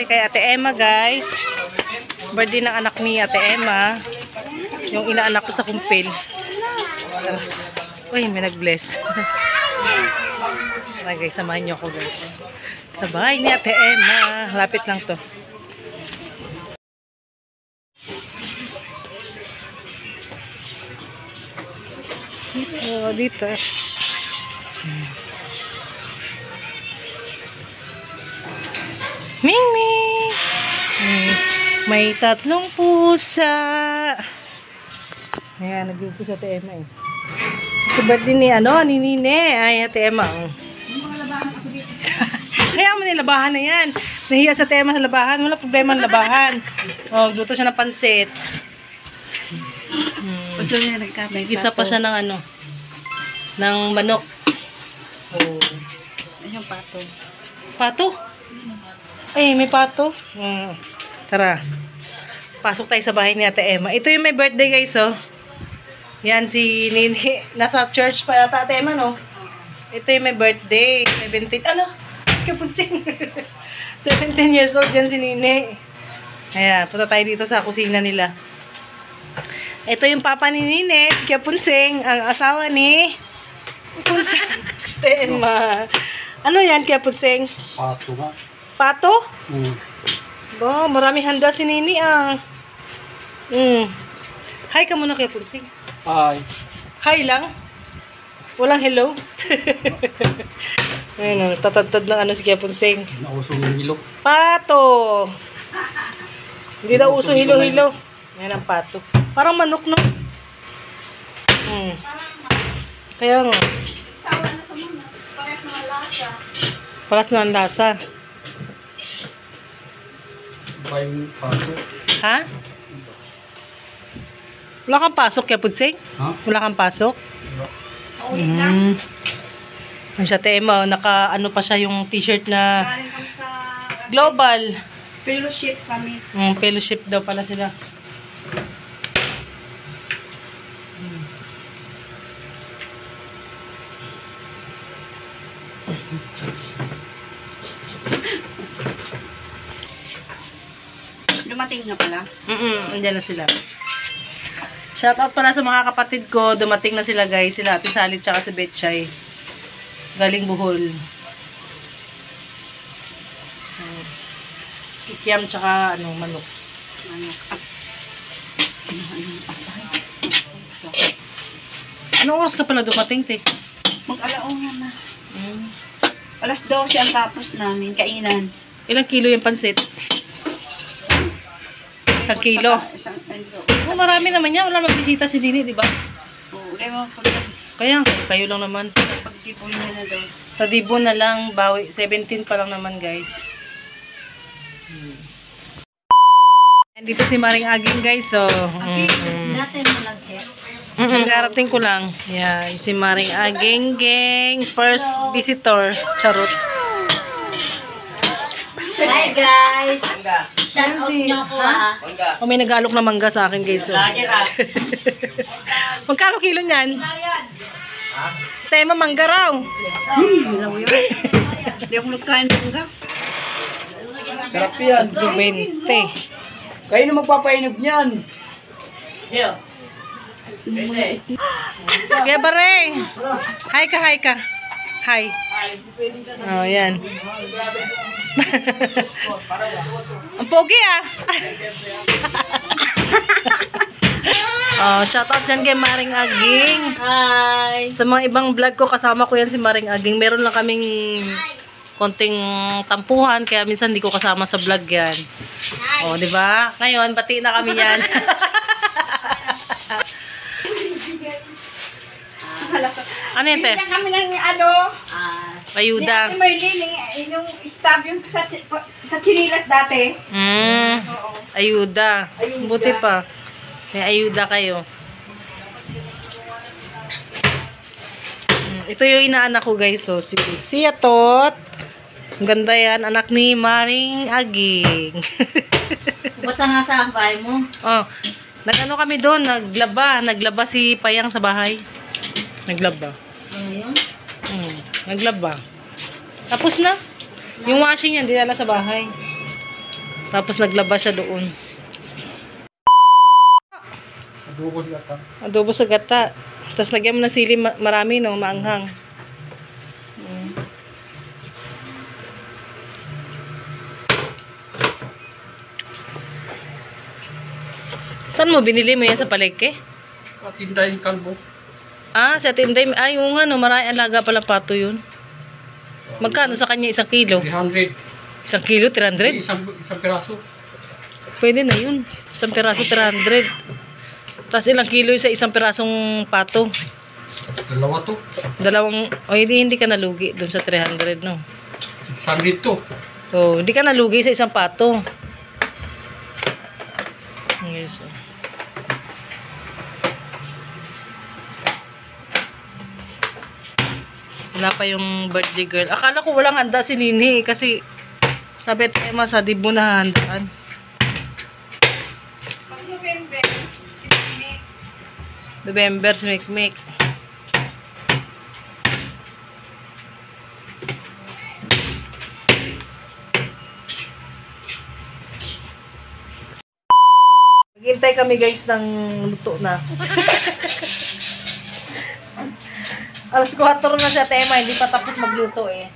kay Ate Emma, guys. Birthday ng anak ni Ate Emma. Yung inaanak ko sa kumpil. Uy, may nag-bless. Guys, samahan niyo ako, guys. Sa bahay ni Ate Emma. Lapit lang to. Dito. Ming Ming! May tatlong pusa. Ayan, nag-iupo si Ate Emma eh. Sa birthday ni Nine. Ay, Ate Emma. Kaya mo nilabahan na yan. Nahiya sa Ate Emma sa labahan. Wala problema ang labahan. Oh, luto siya ng pansit. Isa pa siya ng ng manok. Oh. Ano yung pato? Pato? Ay, may pato. Tara. Pasok tayo sa bahay ni Ate Emma. Ito yung may birthday, guys, oh. Yan, si Nini. Nasa church pa yata, Ate Emma, no? Ito yung may birthday. 17. Kapusin. 17 years old yan si Nini. Ayan, punta tayo dito sa kusina nila. Ito yung papa ni Nini, si Kapunsing, ang asawa ni Punsing. Ate Emma. Ano yan, Kapunsing? Pato nga. Pato? Ba, maraming handa si Nini ah. Hi ka muna kay Punsing. Hi. Hi lang? Walang hello? Ayun, tatad-tad ng si Kuya Punsing. Nausong yung hilo. Pato! Hindi daw uso hilo-hilo. Ayan ang pato. Parang manok, no? Kaya nga. Sawa na sa mga. Parehas na lasa. Paras na ang lasa. Ba yung pato? Ha? Wala kang pasok, Kuya Punsing? Ha? Wala kang pasok? Ang siya, Tema, naka-ano pa siya yung t-shirt na Galing kami sa global. fellowship kami. Fellowship daw pala sila. Dumating na pala. Andyan na sila. Shoutout pala sa mga kapatid ko. Dumating na sila, guys. Sila Ate Salit tsaka si Betchay. Galing Bohol. Kikiam tsaka manok. Anong oras ka pala dumating, te? Mag-alauna na. Alas 12 ang tapos namin, kainan. Ilang kilo yung pansit? 1 kilo. Oh, marami naman yan. Wala magbisita si Dini, di ba? Oo, mo po. Kaya, kayo lang naman. Pag-tipon niya na daw. Sa Dibo na lang, bawi. 17 pa lang naman, guys. Dito si Maring Aging, guys. So, Natin mo lang karating ko lang. Yan, si Maring Aging, gang. First visitor. Charot. Hi guys! Shout out nyo ko O, may nag-alok na mangga sa akin, guys. So. Magkano kilo niyan? Tema mangga raw. Hindi ako nagkain ng ga. Sarap yan. 20. Kayo na magpapainog niyan. Kaya Bareng. Hi ka, hi ka. Hi. Oh, yan. Ang pogi ah. Shoutout dyan kay Maring Aging. Hi! Sa mga ibang vlog ko, kasama ko yan si Maring Aging. Meron lang kaming konting tampuhan, kaya minsan hindi ko kasama sa vlog yan. O, di ba? Ngayon, bati na kami yan. Ano yun, te? Bigyan kami ng Ayuda. Ni Merlin, yung stab yung sa chinilas dati. Ayuda. Buti pa. May ayuda kayo. Ito yung inaanak ko, guys. So, si Siatot. Ang ganda yan. Anak ni Maring Aging. Bata nga sa bahay mo. Nag-ano kami doon. Naglaba. Naglaba si Payang sa bahay. Naglaba. Naglaba. Tapos na. Yung washing yan, dinala sa bahay. Tapos naglaba siya doon. Adobo sa gata. Adobo sa gata. Tapos lagyan mo ng sili marami, no? Maanghang. Saan mo binili mo yan sa palengke? Katinda yung kalbo. Ah, sa Tinday. Ay, yung ano, marami alaga pala pato yun. Magkano sa kanya 1 kilo? 300. 1 kilo, 300? Isang piraso. Pwede na yun. 1 piraso, 300. Tapos ilang kilo sa 1 pirasong pato? Dalawa to. Dalawang, o hindi ka nalugi dun sa 300, no? 600 to. Oh, hindi ka nalugi sa 1 pato. Yes. Wala pa yung birthday girl. Akala ko walang handa si Nini kasi sabi at Emma sa di mo na handaan. Pag November, November si Mikmik. Maghintay kami guys ng luto na. Alas 4 na siya, Tema. Hindi pa tapos magluto eh.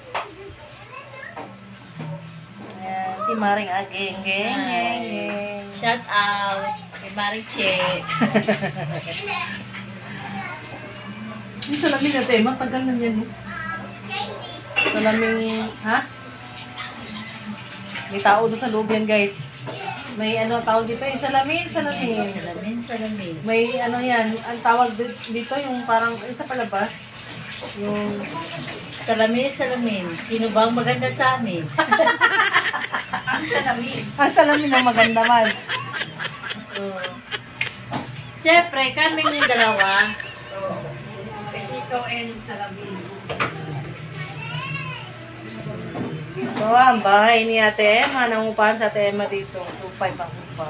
Ayan, si Maring Ageng. Geng. shout out kay Mariche. Yung salamin na, Tema. Tagal na yan. Salamin, ha? May tao doon sa loob yan, guys. May ano tawag dito, yung salamin. Salamin. May ano yan, ang tawag dito, yung parang, isa palabas. Yung, Salamin. Sino ba ang maganda sa amin? ang salamin ang maganda man. Siyempre, kaming dalawa. Ito and salamin. So, ang bahay ni Ate Emma, nangupahan sa Ate Emma dito. 2.5 ang upa.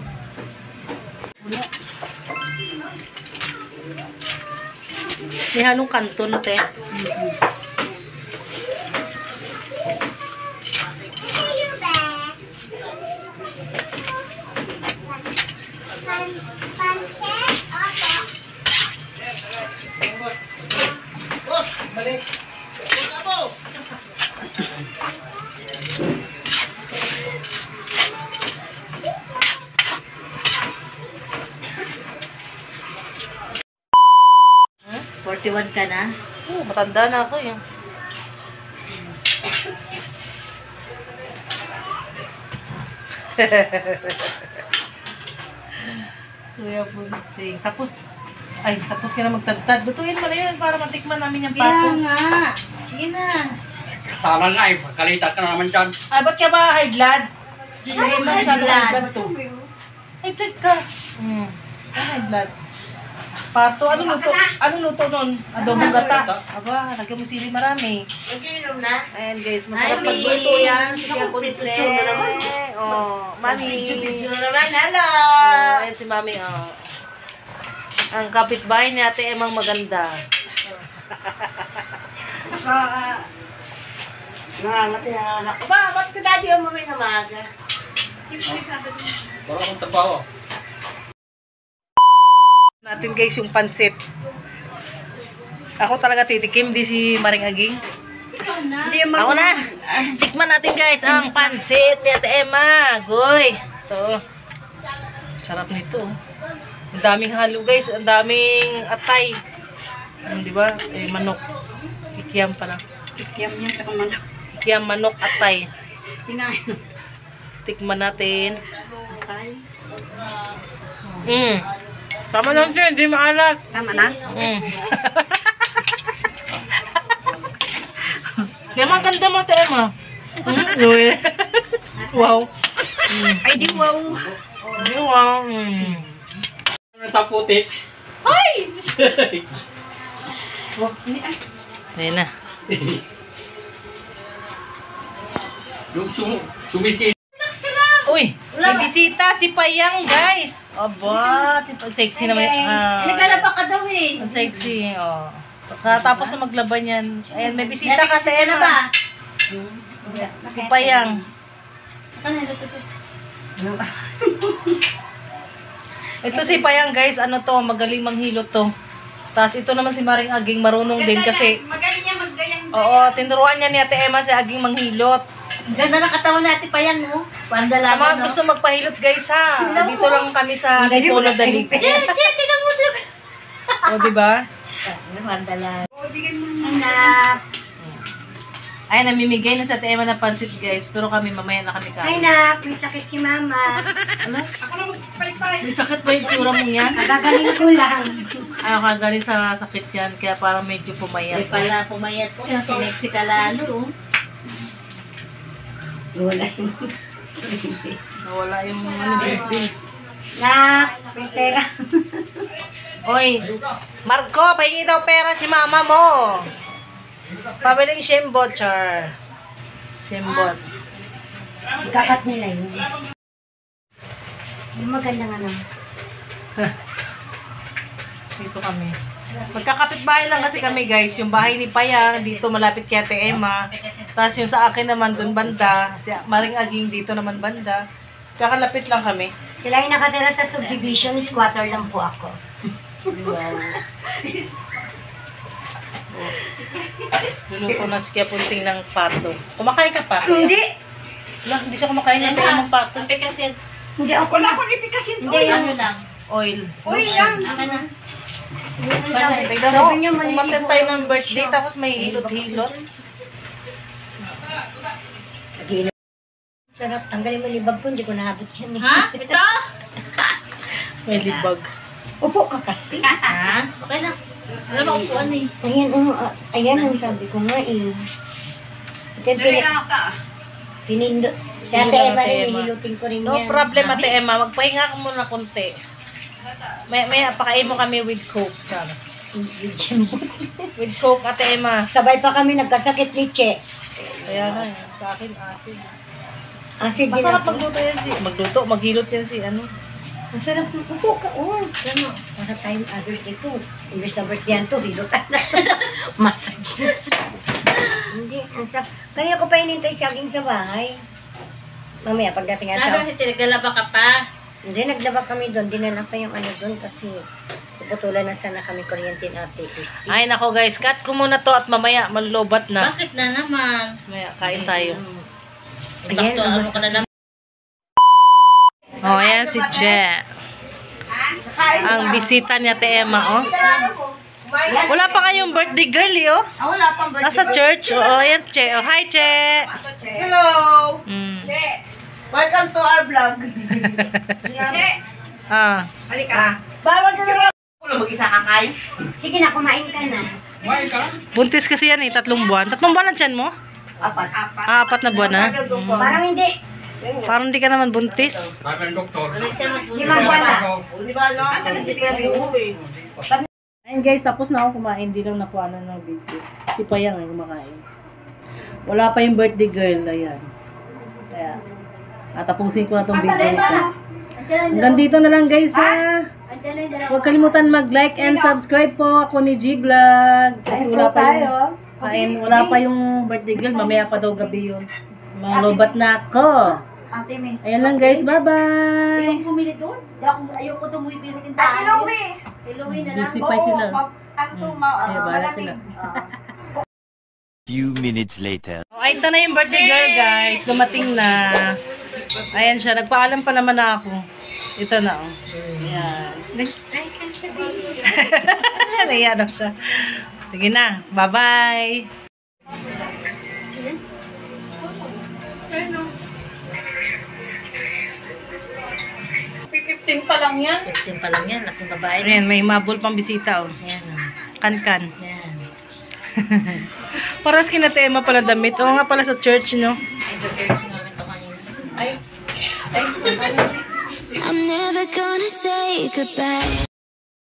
May halong kanto na, te. Balik. 41 ka na? Oo, matanda na ako eh. Kuya Bunsing. Tapos ka na magtagtad. Lutuin mo na yun para matikman namin yung Kaya pato. nga. Sige na. Sana nga eh. Kalita ka na naman dyan. Ay, ba't ka ba high blood? High High blood blood. siya, high blood to. High blood ka. High blood. Pato, ano luto nun? Adobong gata. Aba, lagyan mo sili marami. Mag-inom na? Ayan guys, masarap Ay, magluto Mi. yan. Sige, Ponce. Oh, Mami. naman, hello! Ayan si Mami, oh. Ang kapitbahay ni Ate Emang maganda. Nangangati na anak ko. Ba, ba't ka daddy ang mamay na maga? Wala akong trabaho. Natin guys yung pansit. Ako talaga titikim, di si Maring Aging. Ikaw na. Ako na. Tikman natin guys ang pansit ni Ate Emma. Goy. Ito. Sarap nito. Ang daming halo guys. Ang daming atay. Di ba? Eh, manok. Kikiam pala. Kikiam yan sa kamanok. Kikiam, manok, atay. Kinain. Tikman natin. Atay. Tama lang siya. Hindi maalat. Tama na? Kaya maganda mo, Ate Emma. Wow. Ay, di wow. Wow. Sa puti. Ay! Ayan na. Yung sumisi. Uy, may bisita si Payang, guys. Aba, sexy naman. Naglalaba ka daw eh. Ang sexy, oh. Tapos na maglaban yan. Ayan, may bisita ka sa na ba? Si Payang. Ito si Payang guys, ano to, magaling manghilot to. Tapos ito naman si Maring Aging, marunong din kasi. Magaling niya maggayang. Oo, tinuruan niya ni Ate Emma si Aging manghilot. Ang ganda ng katawan natin pa yan, no? Parang Sa dalaga, mga no? gusto magpahilot guys ha. Dito lang kami sa Tipolo Dalite. Tingnan mo ito. O, diba? Parang dalaga. Anak. Ay, namimigay na sa Ate Emma na pansit guys. Pero kami, mamaya na kami Ay, kain. nak. May sakit si mama. May sakit ba yung tsura mong yan? Nagagaling ko lang. Ay, kagaling sa sakit yan. Kaya parang medyo pumayat. Ay pala, pumayat ko. Si Mexica lalo, oh. Wala. Nawala yung ano, baby. Nak. May pera. Oy, Marco, pahingi daw pera si mama mo. Pabiling shembot, char. Shembot. Kakat nila yun. Maganda nga naman. Dito kami. Magkakapit-bahay lang kasi kami guys. Yung bahay ni Payang, dito malapit kay Ate Emma. Tapos yung sa akin naman dun banda. Si Maring Aging dito naman banda. Kakalapit lang kami. Sila yung nakatira sa subdivision. Squatter lang po ako. Wow. Luluto na si Kia Punsing ng pato. Kumakain ka pato? Hindi. Wala, hindi siya kumakain ng Ate pato. Ang pekasin. Hindi ako. Wala akong ipikasin. Hindi, ano lang. Oil. Uy, lang. Ano na? Tignan mo, umattend tayo ng birthday tapos may hilot-hilot. Sarap. Tanggalin mo libag ko. Hindi ko nahabot yan eh. Ha? Ito? May libag. Upo ka kasi. Ha? Okay na. Wala ba upuan eh? Ayan, ayan ang sabi ko nga eh. Pinindot. Si Ate Eva rin, hilutin ko rin No yan. problem, Ate Emma. Magpahinga ka muna konti. May pakain mo kami with Coke. Char. With Coke, Ate Emma. Sabay pa kami nagkasakit ni Che. Kaya na, sa akin, acid. Acid din Masarap ako. magluto yan si... Magluto, maghilot yan si ano. Masarap na. Upo ka, Ano? Para tayong others dito. Imbes na birthday yan to, hilutan na. Massage na. Hindi, kaya ko pa inintay si Aging sa bahay. Mamaya, pagdating nga sa... Nabi, tinagalaba ka pa. Hindi, naglaba kami doon. Dinala pa yung ano doon kasi puputulan na sana kami kuryente na Ate Christy. Ay, nako guys. Cut ko muna to at mamaya malulobat na. Bakit na naman? Mamaya, kain tayo. Ayan, Bakto, ano ka na naman? Oh, ayan si Che. Ang bisita ni Ate Emma, oh. Wala pa kayong birthday girl, oh. Wala pang Nasa church. Oo, ayan, Che. Oh, hi, Che. Hello! Mm. Welcome to our vlog. Ah. Halika. Bawal ka na lang. Mag-isa ka kayo? Sige na, kumain ka na. Kumain ka? Buntis kasi yan, eh. 3 buwan. 3 buwan ang tiyan mo? Apat. Ah, 4 na buwan, ha? Parang hindi. Parang hindi ka naman buntis. Sabi ng doktor. Limang buwan na. Di ba, no? Asa na si Pia Uwi? Ayun guys, tapos na ako kumain. Hindi lang nakuha ng video. Si Payang ay kumakain. Wala pa yung birthday girl. Ayan. Kaya, tapusin ko na tong video ito. Hanggang dito na lang guys ha. Huwag kalimutan mag-like and subscribe po. Ako ni G-Vlog. Kasi wala pa yung wala pa yung birthday girl. Mamaya pa daw gabi yun. Malubat na ako. Ate Miss. Ayan lang guys. Bye-bye. Ayoko bumili doon. Ayoko dumibili ng tayo. Iluwi na lang. Busy pa sila. Kaya bahala sila. Few minutes later. Oh, ito na yung birthday girl guys. Dumating na. Ayan siya. Nagpaalam pa naman na ako. Ito na oh. Ayan. Naiya na siya. Sige na. Bye-bye. 15 pa lang yan. 15 pa lang yan. Nakong babae. Ayan, may mabul pang bisita oh. Yan. Kan-kan. Yan. Paras kinatema pala damit. Oo nga pala sa church, no? Ay, sa church namin to kanina. Ay. I'm never gonna say goodbye.